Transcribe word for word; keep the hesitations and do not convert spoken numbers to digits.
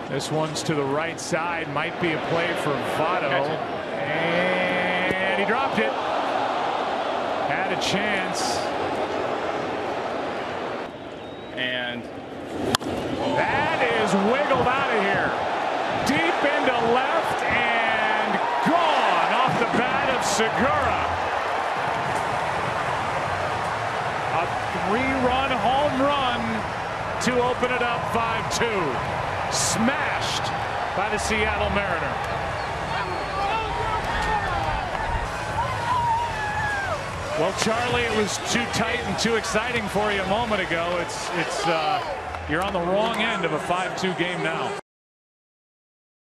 This one's to the right side. Might be a play for Votto. And he dropped it. Had a chance. And that is wiggled out of here. Deep into left and gone off the bat of Segura. A three-run home run to open it up five two. Smashed by the Seattle Mariner. Well, Charlie, it was too tight and too exciting for you a moment ago. It's it's uh, you're on the wrong end of a five two game now.